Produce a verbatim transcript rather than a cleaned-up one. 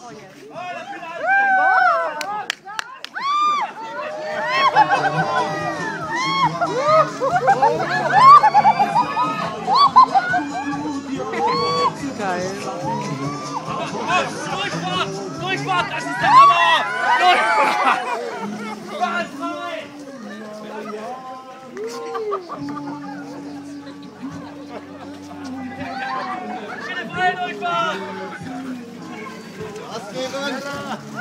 Geil. Durchfahrt! Durchfahrt! Das ist der Hammer! Durchfahrt! Bahn frei! Bitte frei, Durchfahrt! Was geben?